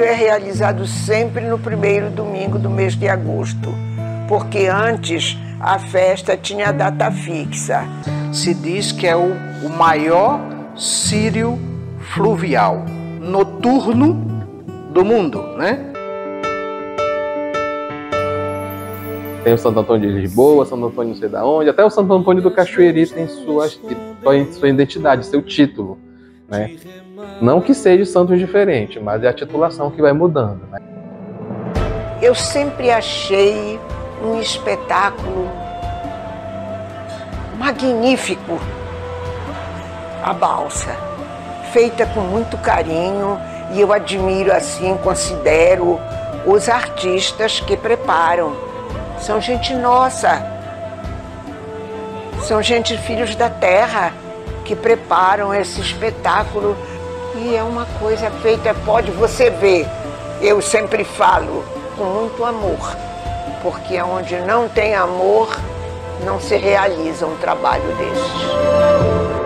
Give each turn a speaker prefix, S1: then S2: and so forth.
S1: é realizado sempre no primeiro domingo do mês de agosto, porque antes a festa tinha data fixa.
S2: Se diz que é o maior círio fluvial noturno do mundo, né? Tem o Santo Antônio de Lisboa, Santo Antônio não sei da onde, até o Santo Antônio do Cachoeiri tem sua identidade, seu título, né? Não que seja santos diferentes, mas é a titulação que vai mudando, né?
S1: Eu sempre achei um espetáculo magnífico a balsa, feita com muito carinho, e eu admiro assim, considero os artistas que preparam. São gente nossa, são gente filhos da terra que preparam esse espetáculo, e é uma coisa feita, pode você ver, eu sempre falo, com muito amor, porque onde não tem amor, não se realiza um trabalho desses.